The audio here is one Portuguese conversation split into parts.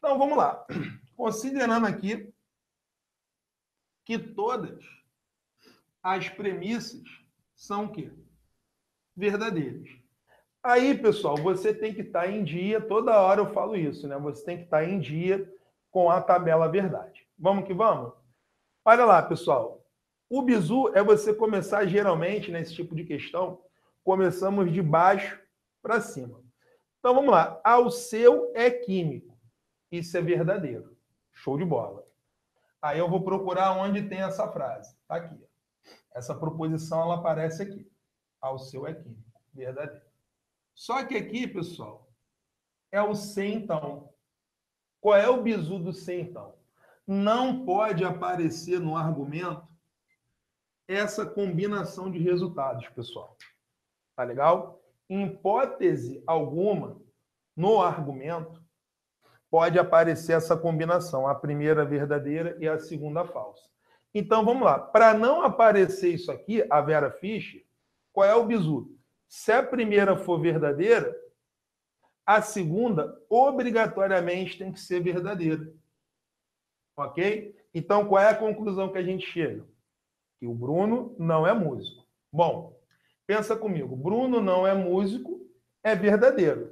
Então, vamos lá. Considerando aqui que todas as premissas são o quê? Verdadeiras. Aí, pessoal, você tem que estar em dia, toda hora eu falo isso, né? Você tem que estar em dia com a tabela verdade. Vamos que vamos? Olha lá, pessoal. O bizu é você começar geralmente nesse tipo de questão, começamos de baixo para cima. Então vamos lá. Ao seu é químico. Isso é verdadeiro. Show de bola. Aí eu vou procurar onde tem essa frase. Está aqui. Essa proposição ela aparece aqui. Ao seu é químico. Verdadeiro. Só que aqui, pessoal, é o se então. Qual é o bizu do se então? Não pode aparecer no argumento essa combinação de resultados, pessoal. Tá legal? Em hipótese alguma, no argumento, pode aparecer essa combinação, a primeira verdadeira e a segunda falsa. Então, vamos lá. Para não aparecer isso aqui, a Vera Fischer, qual é o bizu? Se a primeira for verdadeira, a segunda obrigatoriamente tem que ser verdadeira. Ok? Então, qual é a conclusão que a gente chega? Que o Bruno não é músico. Bom, pensa comigo. Bruno não é músico, é verdadeiro.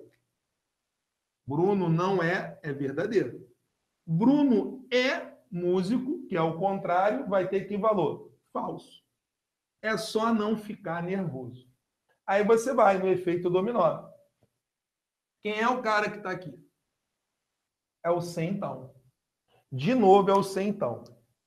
Bruno não é verdadeiro. Bruno é músico, que é o contrário, vai ter que valor? Falso. É só não ficar nervoso. Aí você vai no efeito dominó. Quem é o cara que está aqui? É o se então. De novo, é o se então.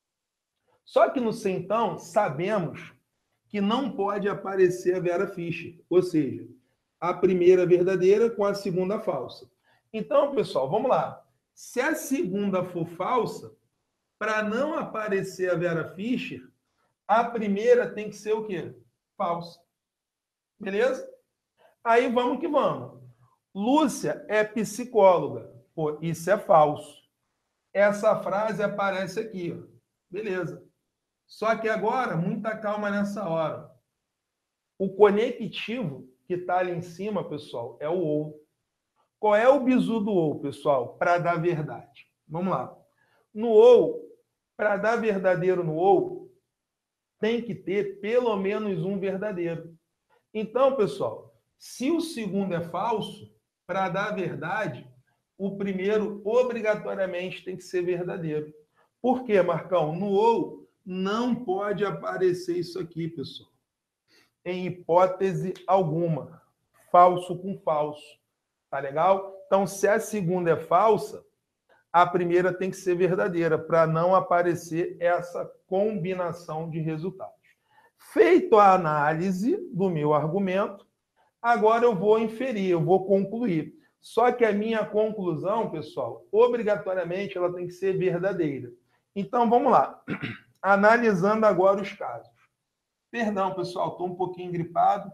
Só que no se então, sabemos que não pode aparecer a Vera Fischer, ou seja, a primeira verdadeira com a segunda falsa. Então, pessoal, vamos lá. Se a segunda for falsa, para não aparecer a Vera Fischer, a primeira tem que ser o quê? Falsa. Beleza? Aí vamos que vamos. Lúcia é psicóloga. Pô, isso é falso. Essa frase aparece aqui, ó. Beleza. Só que agora, muita calma nessa hora. O conectivo que está ali em cima, pessoal, é o ou. Qual é o bizu do ou, pessoal? Para dar verdade. Vamos lá. No ou, para dar verdadeiro no ou, tem que ter pelo menos um verdadeiro. Então, pessoal, se o segundo é falso, para dar verdade, o primeiro obrigatoriamente tem que ser verdadeiro. Por quê, Marcão? No ou não pode aparecer isso aqui, pessoal. Em hipótese alguma. Falso com falso. Tá legal? Então, se a segunda é falsa, a primeira tem que ser verdadeira, para não aparecer essa combinação de resultados. Feito a análise do meu argumento, agora eu vou inferir, eu vou concluir. Só que a minha conclusão, pessoal, obrigatoriamente ela tem que ser verdadeira. Então, vamos lá. Analisando agora os casos. Perdão, pessoal, estou um pouquinho gripado,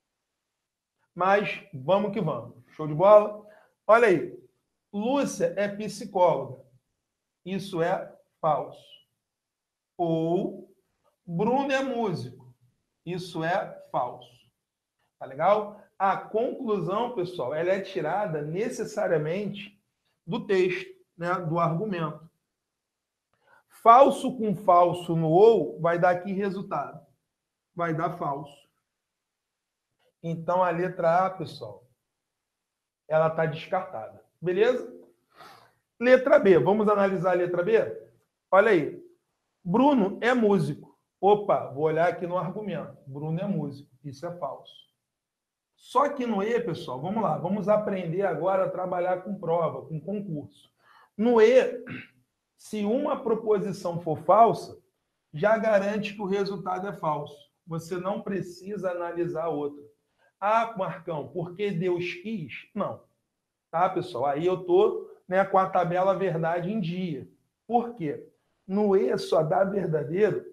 mas vamos que vamos. Show de bola? Olha aí. Lúcia é psicóloga. Isso é falso. Ou Bruno é músico. Isso é falso. Tá legal? A conclusão, pessoal, ela é tirada necessariamente do texto, né, do argumento. Falso com falso no ou vai dar que resultado? Vai dar falso. Então, a letra A, pessoal, ela está descartada. Beleza? Letra B. Vamos analisar a letra B? Olha aí. Bruno é músico. Opa, vou olhar aqui no argumento. Bruno é músico. Isso é falso. Só que no E, pessoal, vamos lá. Vamos aprender agora a trabalhar com prova, com concurso. No E, se uma proposição for falsa, já garante que o resultado é falso. Você não precisa analisar a outra. Ah, Marcão, porque Deus quis? Não. Tá, pessoal? Aí eu estou, né, com a tabela verdade em dia. Por quê? No E só dá verdadeiro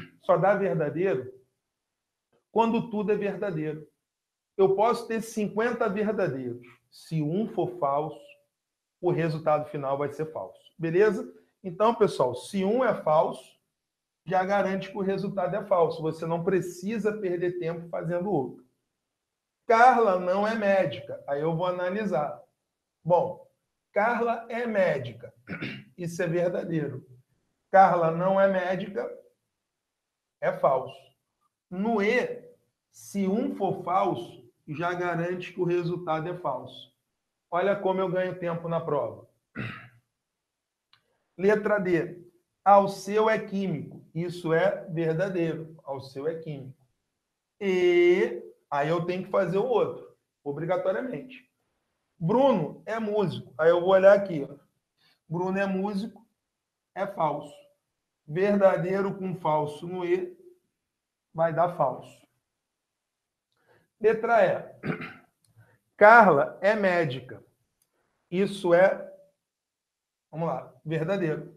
quando tudo é verdadeiro. Eu posso ter 50 verdadeiros. Se um for falso, o resultado final vai ser falso. Beleza? Então, pessoal, se um é falso, já garante que o resultado é falso. Você não precisa perder tempo fazendo outro. Carla não é médica. Aí eu vou analisar. Bom, Carla é médica. Isso é verdadeiro. Carla não é médica. É falso. No E, se um for falso, já garante que o resultado é falso. Olha como eu ganho tempo na prova. Letra D. Alceu é químico. Isso é verdadeiro. Alceu é químico. E aí eu tenho que fazer o outro, obrigatoriamente. Bruno é músico. Aí eu vou olhar aqui. Ó. Bruno é músico. É falso. Verdadeiro com falso no E vai dar falso. Letra E. Carla é médica. Isso é, vamos lá, verdadeiro.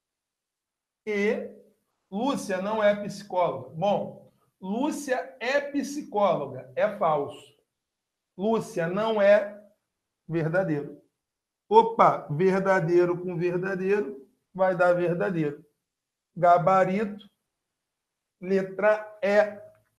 E Lúcia não é psicóloga. Bom, Lúcia é psicóloga. É falso. Lúcia não é verdadeiro. Opa, verdadeiro com verdadeiro vai dar verdadeiro. Gabarito, letra E,